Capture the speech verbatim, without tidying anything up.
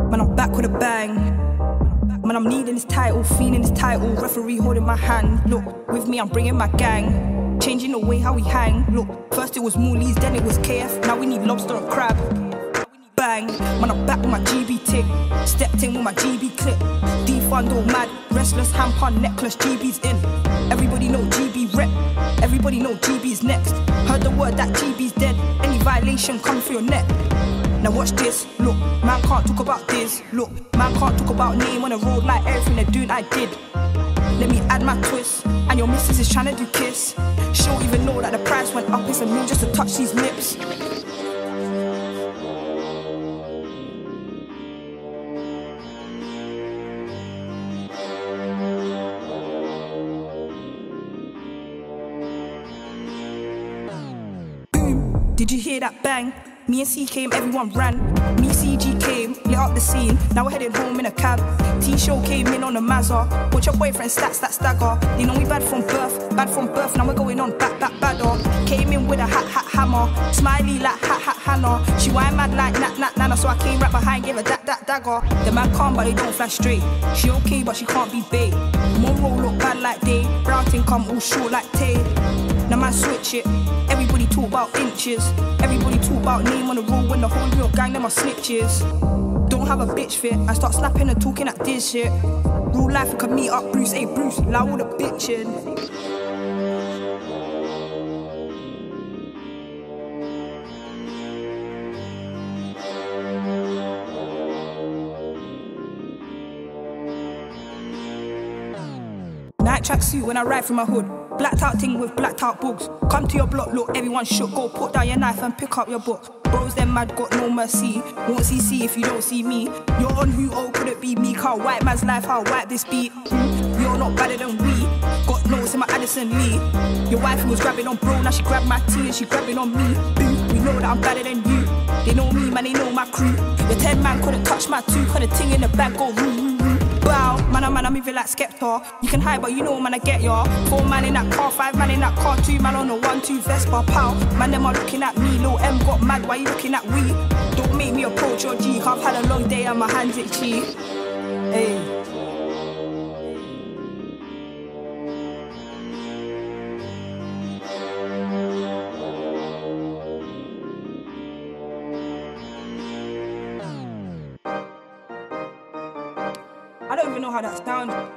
Man, I'm back with a bang. Man, I'm needing this title, feeling this title. Referee holding my hand. Look, with me, I'm bringing my gang. Changing the way how we hang. Look, first it was Moolies, then it was K F. Now we need lobster and crab. Bang, man, I'm back with my G B tick. Stepped in with my G B clip. Defund all mad, restless, hamper, necklace, G B's in. Everybody know G B rep. Everybody know G B's next. Heard the word that G B's dead. Any violation come for your neck. Now watch this, look, man can't talk about this. Look, man can't talk about name on the road like everything they're doing I did. Let me add my twist, and your missus is trying to do kiss. She don't even know that the price went up, it's a meal just to touch these lips. Boom, did you hear that bang? Me and C came, everyone ran. Me, C G came, lit up the scene. Now we're headed home in a cab. T-Show came in on a Mazda. Watch your boyfriend stats that stagger. They know we bad from birth, bad from birth. Now we're going on back, back, badder. Came in with a hat, hat, hammer. Smiley like hat, hat, Hannah. She wine mad like nat, nat, nana. So I came right behind, gave her that, that, dagger. The man calm, but they don't flash straight. She okay, but she can't be bait. Monroe look bad like day. Brown thing come all short like Tay. Now man switch it. Everybody talk about inches. Everybody talk about name on the road when the whole real gang them are snitches. Don't have a bitch fit. I start snapping and talking at this shit. Real life we can meet up Bruce. Hey Bruce, allow all the bitching. Night tracksuit when I ride through my hood. Blacked out thing with blacked out books. Come to your block, look, everyone shook. Go put down your knife and pick up your book. Bros, them mad, got no mercy. Won't see see if you don't see me. You're on who, oh, could it be me? How white man's life, how white this beat. Hmm? You're not better than we. Got notes in my Addison Lee. Your wife was grabbing on bro, now she grabbed my tea and she grabbing on me. Boo, we know that I'm better than you. They know me, man, they know my crew. Your ten man couldn't touch my two, cause the ting in the bag go roo, roo, roo. Wow, man, I'm man, I'm moving like Skepta. You can hide, but you know, man, I get ya. Four man in that car, five man in that car, two man on the one, two Vespa, pow. Man, them are looking at me, Lil M got mad, why you looking at we? Don't make me approach your G, I've had a long day and my hands itchy. Hey. I don't even know how that sounds.